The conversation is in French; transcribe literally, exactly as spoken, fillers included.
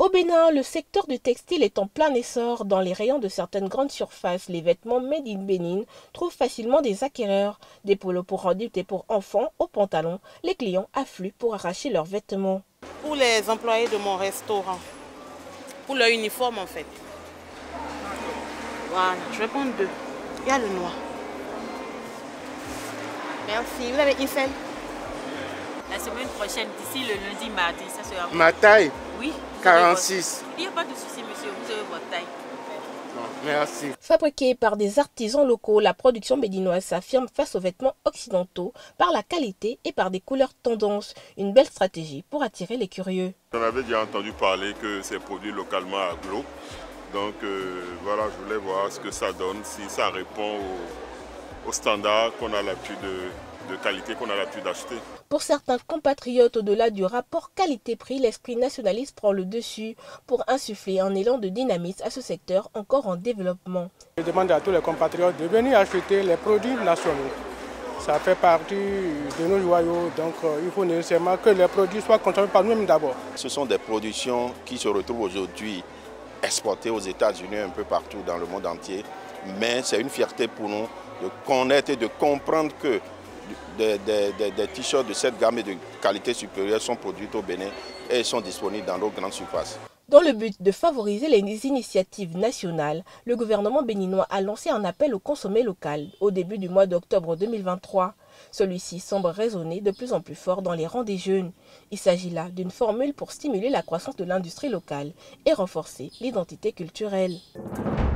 Au Bénin, le secteur du textile est en plein essor. Dans les rayons de certaines grandes surfaces, les vêtements made in Bénin trouvent facilement des acquéreurs. Des polos pour adultes et pour enfants aux pantalons, les clients affluent pour arracher leurs vêtements. Pour les employés de mon restaurant, pour leur uniforme en fait. Voilà, je vais prendre deux. Il y a le noir. Merci. Vous avez une seule? La semaine prochaine, d'ici le lundi, mardi, ça sera... Ma taille? Oui. quarante-six. Il n'y a pas de souci, monsieur. Vous avez votre taille. Non, merci. Fabriquée par des artisans locaux, la production béninoise s'affirme face aux vêtements occidentaux par la qualité et par des couleurs tendances. Une belle stratégie pour attirer les curieux. On avait déjà entendu parler que c'est produit localement à Glo. Donc euh, voilà, je voulais voir ce que ça donne, si ça répond aux, aux standards qu'on a l'habitude de, de qualité qu'on a l'habitude d'acheter. Pour certains compatriotes, au-delà du rapport qualité-prix, l'esprit nationaliste prend le dessus pour insuffler un élan de dynamisme à ce secteur encore en développement. Je demande à tous les compatriotes de venir acheter les produits nationaux. Ça fait partie de nos joyaux, donc euh, il faut nécessairement que les produits soient consommés par nous-mêmes d'abord. Ce sont des productions qui se retrouvent aujourd'hui exportées aux États-Unis, un peu partout dans le monde entier. Mais c'est une fierté pour nous de connaître et de comprendre que des, des, des, des t-shirts de cette gamme et de qualité supérieure sont produits au Bénin et sont disponibles dans nos grandes surfaces. Dans le but de favoriser les initiatives nationales, le gouvernement béninois a lancé un appel au consommé local au début du mois d'octobre deux mille vingt-trois. Celui-ci semble résonner de plus en plus fort dans les rangs des jeunes. Il s'agit là d'une formule pour stimuler la croissance de l'industrie locale et renforcer l'identité culturelle.